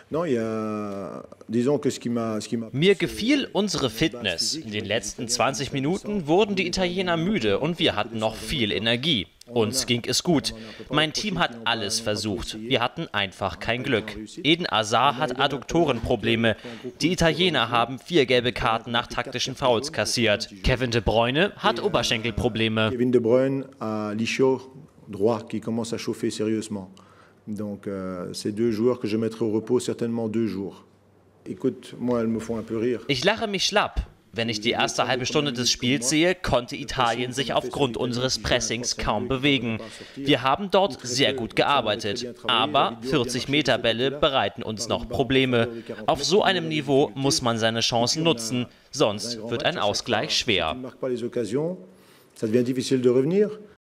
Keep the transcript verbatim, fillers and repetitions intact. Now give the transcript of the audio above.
Mir gefiel unsere Fitness. In den letzten zwanzig Minuten wurden die Italiener müde und wir hatten noch viel Energie. Uns ging es gut. Mein Team hat alles versucht. Wir hatten einfach kein Glück. Eden Hazard hat Adduktorenprobleme. Die Italiener haben vier gelbe Karten nach taktischen Fouls kassiert. Kevin De Bruyne hat Oberschenkelprobleme. Kevin De Bruyne a l'ischio droit qui commence à chauffer sérieusement. Donc euh, c'est deux joueurs que je mettrai au repos certainement deux jours. Écoute, moi elles me font un peu rire. Ich lache mich schlapp. Wenn ich die erste halbe Stunde des Spiels sehe, konnte Italien sich aufgrund unseres Pressings kaum bewegen. Wir haben dort sehr gut gearbeitet, aber vierzig Meter Bälle bereiten uns noch Probleme. Auf so einem Niveau muss man seine Chancen nutzen, sonst wird ein Ausgleich schwer.